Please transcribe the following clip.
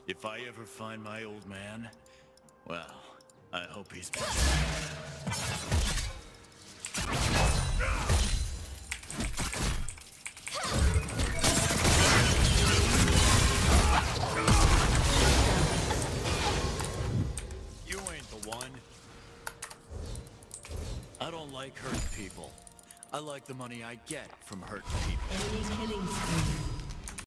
If I ever find my old man, well, I hope he's... You ain't the one. I don't like hurting people. I like the money I get from hurting people. Enemy killing spree.